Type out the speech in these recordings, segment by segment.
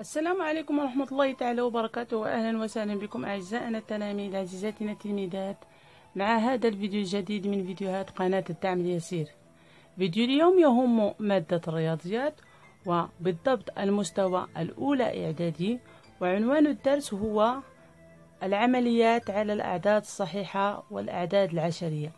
السلام عليكم ورحمة الله تعالى وبركاته، وأهلا وسهلا بكم أعزائنا التلاميذ عزيزاتنا التلميذات مع هذا الفيديو الجديد من فيديوهات قناة الدعم اليسير. فيديو اليوم يهم مادة الرياضيات وبالضبط المستوى الأولى إعدادي، وعنوان الدرس هو العمليات على الأعداد الصحيحة والأعداد العشرية.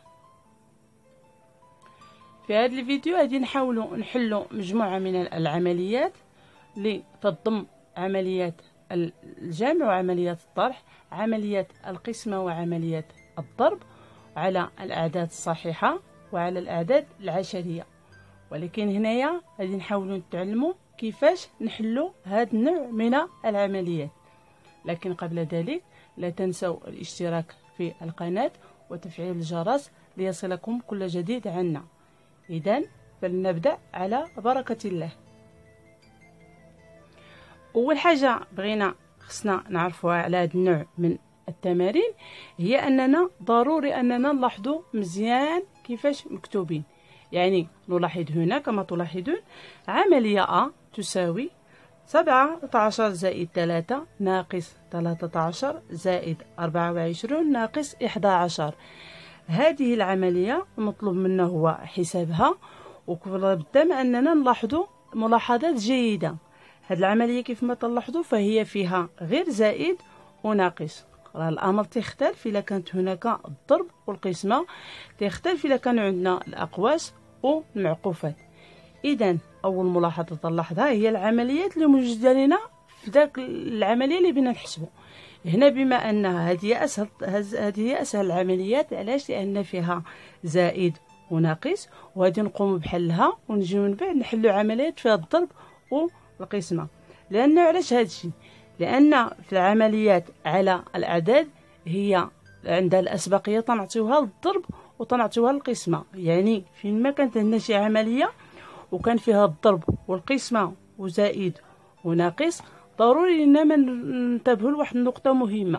في هذا الفيديو غادي نحاولوا نحلوا مجموعة من العمليات اللي تضم عمليات الجمع وعمليات الطرح، عمليات القسمة وعمليات الضرب على الأعداد الصحيحة وعلى الأعداد العشرية. ولكن هنايا غادي نحاولوا نتعلموا كيفاش نحلوا هذا النوع من العمليات. لكن قبل ذلك لا تنسوا الاشتراك في القناة وتفعيل الجرس ليصلكم كل جديد عنا. إذن فلنبدأ على بركة الله. أول حاجة بغينا خصنا نعرفوها على هذا النوع من التمارين هي أننا ضروري أننا نلاحظوا مزيان كيفاش مكتوبين. يعني نلاحظ هنا كما تلاحظون عملية أ تساوي 17 زائد 3 ناقص 13 زائد 24 ناقص 11. هذه العملية المطلوب منا هو حسابها، وكل ما أننا نلاحظوا ملاحظات جيدة. هذه العملية كيف ما تلاحظوا فهي فيها غير زائد وناقص. راه الأمر تختلف إذا كانت هناك الضرب والقسمة، تختلف إذا كان عندنا الأقواس والمعقوفات. إذن أول ملاحظة تلاحظها هي العمليات اللي موجودة لنا في ذاك العملية اللي بنا نحسبوا هنا، بما أنها هذه أسهل العمليات. علاش؟ لأن فيها زائد وناقص، وغادي نقوم بحلها ونجيو من بعد نحلو عمليات فيها الضرب والقسمة. لأن علاش هادشي؟ لأن في العمليات على الأعداد هي عندها الأسبقية تنعطيوها للضرب وتنعطيوها للقسمة. يعني فين ما كانت عندنا شي عملية وكان فيها الضرب والقسمة وزائد وناقص، ضروري اننا ننتبهوا لواحد النقطة مهمة.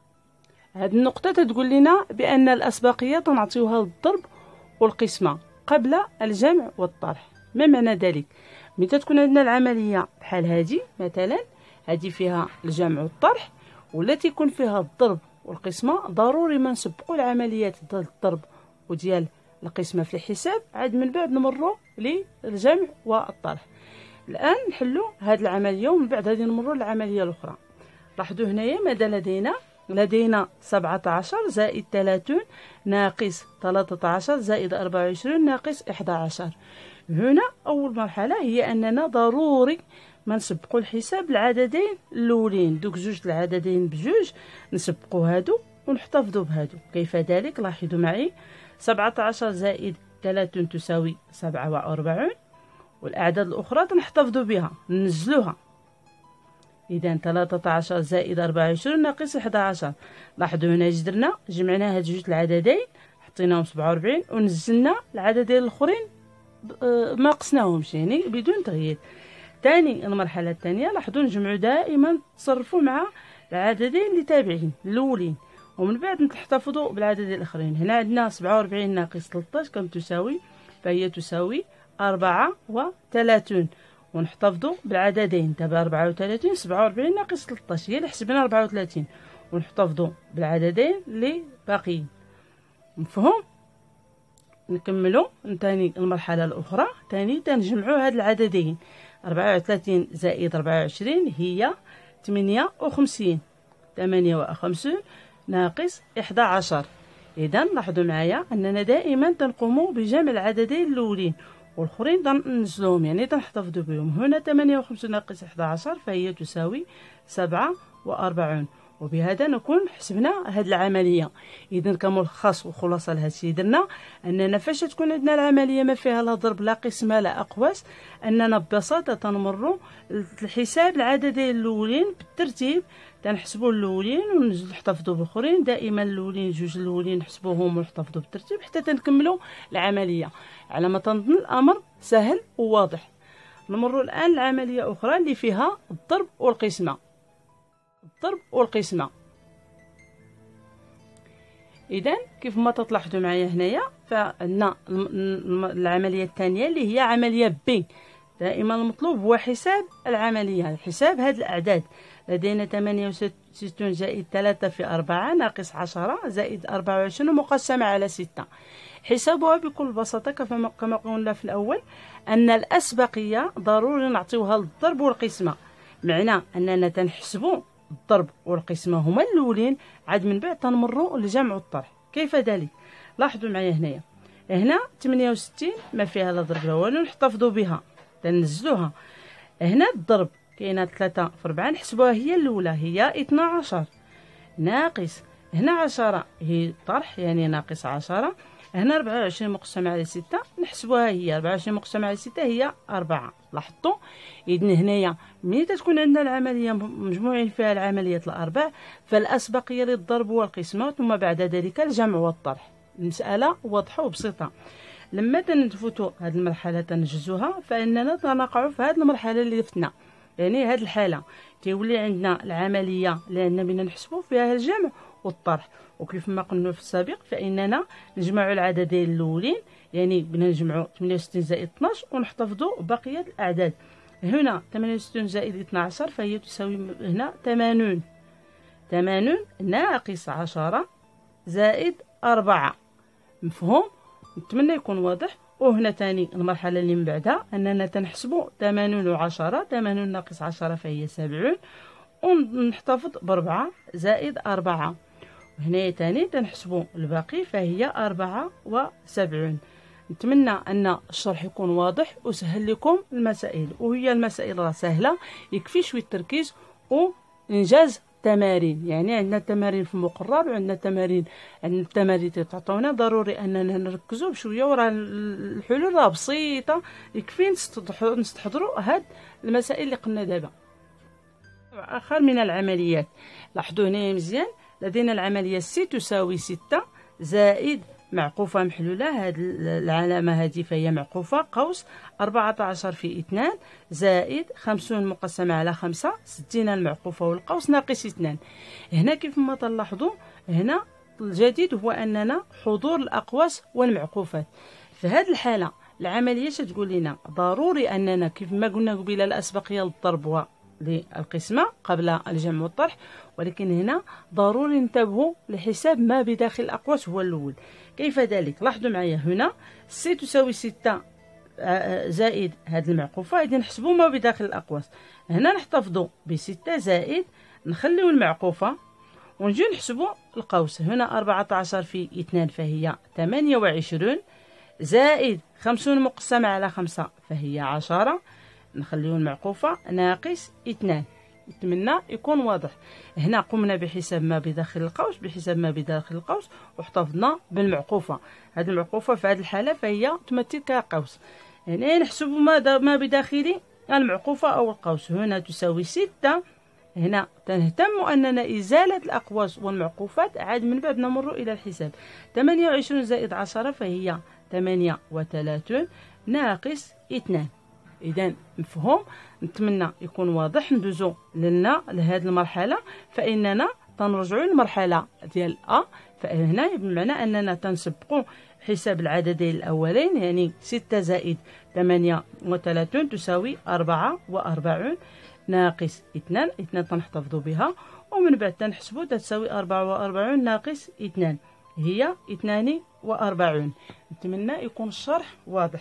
هذه النقطة تقول لنا بأن الأسبقية تنعطيوها للضرب والقسمة قبل الجمع والطرح. ما معنى ذلك؟ متى تكون عندنا العملية بحال هذه مثلا، هذه فيها الجمع والطرح والتي يكون فيها الضرب والقسمة، ضروري ما نسبقوا العمليات ديال الضرب وديال القسمة في الحساب، عاد من بعد نمروا للجمع والطرح. الآن نحلوا هذه العملية ومن بعد غادي نمروا للعملية الأخرى. لاحظوا هنايا ماذا لدينا 17 زائد 30 ناقص 13 زائد 24 ناقص 11. هنا أول مرحلة هي أننا ضروري ما نسبقوا الحساب العددين الأولين، دوك جوج العددين بجوج نسبقوا هادو ونحتفظوا بهادو. كيف ذلك؟ لاحظوا معي 17 زائد 30 تساوي 47، والأعداد الأخرى تنحتفظوا بها ننزلوها. إذا 13 زائد 24 ناقص 11. لاحظوا هنا اش درنا؟ جمعنا هاد جوج العددين حطيناهم 47 ونزلنا العددين الآخرين ما قسناهمش، يعني بدون تغيير. ثاني المرحلة الثانية لاحظوا نجمعوا دائما تصرفوا مع العددين اللي تابعين الأولين ومن بعد نحتفظوا بالعددين الآخرين. هنا عندنا 47 ناقص 13 كم تساوي؟ فهي تساوي 34 ونحتفظوا بالعددين تبع 34 47 ناقص 13 هي اللي حسبنا 34 ونحتفظوا بالعددين اللي باقيين. مفهوم؟ نكملوا ثاني المرحلة الأخرى. ثاني تنجمعوا هاد العددين 34 زائد 24 هي 58 ناقص 11. إذا لاحظوا معايا أننا دائما تنقوموا بجمع العددين الأولين والآخرين تنزلوهم، يعني تنحتفظوا بهم. هنا 58 ناقص 11 فهي تساوي 47، وبهذا نكون حسبنا هذه العملية. إذن كملخص وخلاصة لهذا الشيء درنا أننا فاش تكون عندنا العملية ما فيها لا ضرب لا قسمة لا أقواس، أننا ببساطة تنمروا الحساب العددين الأولين بالترتيب، تنحسبوا الأولين ونحتفظوا بالآخرين. دائما الأولين جوج الأولين نحسبوهم ونحتفظوا بالترتيب حتى تنكملوا العملية. على ما تنظن الأمر سهل وواضح. نمروا الآن لعملية أخرى اللي فيها الضرب والقسمة. الضرب والقسمة إذن كيف ما تلاحظوا معايا هنايا فعندنا العملية الثانية اللي هي عملية ب دائما المطلوب هو حساب العملية، حساب هذه الأعداد. لدينا 68 زائد 3 في 4 ناقص 10 زائد 24 مقسمة على 6. حسابها بكل بساطة كما قلنا في الأول أن الأسبقية ضروري نعطيوها للضرب والقسمة، معنى أننا تنحسبوا الضرب والقسمة هما الأولين، عاد من بعد تنمروا للجمع والطرح. كيف ذلك؟ لاحظوا معايا هنا 68 ما فيها لا ضرب لا والو، نحتفظوا بها تنزلوها. هنا الضرب كاينه 3 في 4 نحسبوها هي الاولى هي 12 ناقص هنا 10 هي طرح يعني ناقص 10. هنا 24 مقسم على 6 نحسبوها هي 24 مقسم على 6 هي 4. لاحظتوا اذن هنايا ملي تكون عندنا العمليه مجموعين فيها العمليات الاربع فالاسبقيه للضرب والقسمه ثم بعد ذلك الجمع والطرح. المساله واضحه وبسيطه. لما تنفوتوا هذه المرحله تنجزوها فاننا تنقعوا في هذه المرحله اللي فتنا، يعني هذه الحاله تيولي عندنا العمليه لان بدنا نحسبوا فيها الجمع والطرح. وكيف ما قلنا في السابق فاننا نجمعوا العددين الاولين، يعني بدنا نجمعوا 68 زائد 12 ونحتفظوا بقيه الاعداد. هنا 68 زائد 12 فهي تساوي هنا 80 ناقص 10 زائد 4. مفهوم؟ نتمنى يكون واضح. وهنا تاني المرحله اللي من بعدها اننا تنحسبوا 80 و10، 80 ناقص 10 فهي 70 ونحتفظ ب4 زائد 4. وهنا تاني تنحسبوا الباقي فهي 74. نتمنى ان الشرح يكون واضح وسهل لكم المسائل، وهي المسائل راه سهله يكفي شويه تركيز وانجاز تمارين. يعني عندنا تمارين في المقرر وعندنا تمارين تعطونا، ضروري اننا نركزوا بشويه وراه الحلول راه بسيطه يكفي نستحضروا هاد المسائل اللي قلنا دابا. اخر من العمليات لاحظوا هنا مزيان لدينا العمليه سي تساوي 6 زائد معقوفه محلوله، هذه العلامه هذه فهي معقوفه قوس 14 في 2 زائد 50 مقسمه على 5 60 المعقوفه والقوس ناقص 2. هنا كيف ما تلاحظوا هنا الجديد هو اننا حضور الاقواس والمعقوفات. في هذه الحاله العمليه تقول لنا ضروري اننا كيف ما قلنا قبيله الاسبقيه للضرب للقسمة قبل الجمع والطرح، ولكن هنا ضروري ننتبهوا لحساب ما بداخل الأقواس هو الأول. كيف ذلك؟ لاحظوا معايا هنا سي تساوي 6 زائد هذه المعقوفة، إذا نحسبوا ما بداخل الأقواس. هنا نحتفظوا ب6 زائد نخليو المعقوفة ونجي نحسبوا القوس. هنا 14 في 2 فهي 28 زائد 50 مقسمة على 5 فهي 10 نخليو المعقوفة ناقص 2. نتمنى يكون واضح. هنا قمنا بحساب ما بداخل القوس واحتفظنا بالمعقوفة. هذه المعقوفة في هذه الحالة فهي تمثل كقوس، يعني نحسب ما بداخل المعقوفة أو القوس. هنا تساوي 6. هنا تنهتم أننا إزالة الأقواس والمعقوفات، عاد من بعد نمر إلى الحساب. 28 زائد 10 فهي 38 ناقص 2. إذا مفهوم؟ نتمنى يكون واضح. ندوزو لهذه المرحلة فإننا تنرجعوا للمرحلة ديال فهنا بمعنى أننا تنسبقوا حساب العددين الأولين، يعني 6 زائد 38 تساوي 44 ناقص 2 تنحتفظوا بها، ومن بعد تنحسبوا تساوي 44 ناقص 2 هي 42. نتمنى يكون الشرح واضح.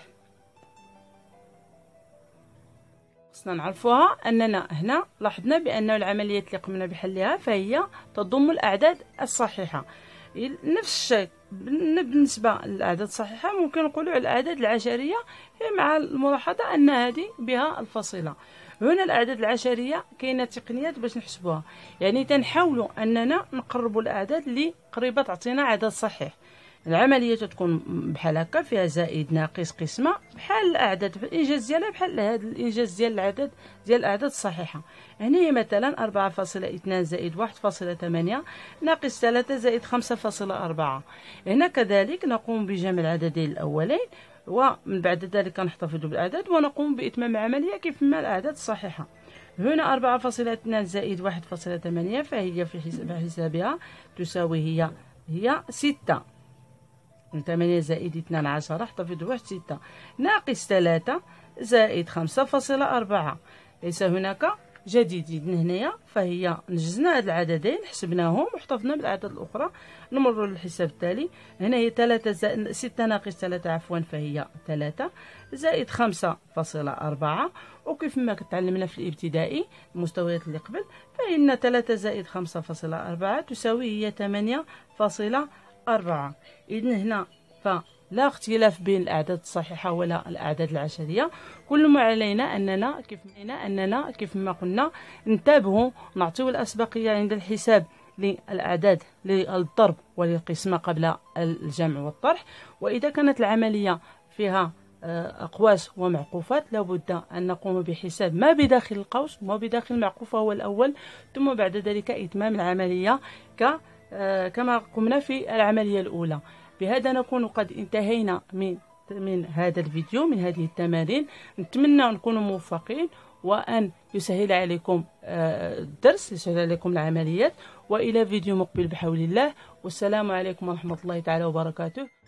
خصنا نعرفوها اننا هنا لاحظنا بان العمليات اللي قمنا بحلها فهي تضم الاعداد الصحيحه. نفس الشيء بالنسبه للاعداد الصحيحه ممكن نقولوا الاعداد العشريه، مع الملاحظه ان هذه بها الفاصله. هنا الاعداد العشريه كاينه تقنيات باش نحسبوها، يعني تنحاولوا اننا نقربوا الاعداد اللي قريبه تعطينا عدد صحيح. العمليه تكون بحال هكا فيها زائد ناقص قسمه بحال الاعداد الانجاز ديالها بحال هذا الانجاز ديال العدد ديال الاعداد الصحيحه. يعني مثلا 4.2 زائد 1.8 ناقص 3 زائد 5.4. هنا كذلك نقوم بجمع العددين الاولين ومن بعد ذلك نحتفظ بالاعداد ونقوم باتمام العمليه كيف ما الاعداد الصحيحه. هنا 4.2 زائد 1.8 فهي في حسابها تساوي هي 6. 8 زائد 12 احتفظ بواحد 6 ناقص 3 زائد 5.4. ليس هناك جديد. إذن هنايا فهي نجزنا هاد العددين حسبناهم واحتفظنا بالأعداد الأخرى. نمر للحساب التالي. هنا هي 3 زائد 6 ناقص 3 عفوا فهي 3 زائد 5.4. وكيف ما تعلمنا في الابتدائي المستويات اللي قبل فإن 3 زائد 5.4 تساوي هي 8.4. إذن هنا فلا اختلاف بين الأعداد الصحيحة ولا الأعداد العشرية. كل ما علينا أننا كيف ما قلنا ننتبهوا نعطيو الأسبقية عند الحساب للأعداد للضرب وللقسمة قبل الجمع والطرح. وإذا كانت العملية فيها أقواس ومعقوفات لابد أن نقوم بحساب ما بداخل القوس وما بداخل المعقوفة هو الأول، ثم بعد ذلك إتمام العملية كما قمنا في العملية الأولى. بهذا نكون قد انتهينا من هذا الفيديو، من هذه التمارين. نتمنى أن نكونوا موفقين وأن يسهل عليكم الدرس، يسهل عليكم العمليات. وإلى فيديو مقبل بحول الله، والسلام عليكم ورحمة الله تعالى وبركاته.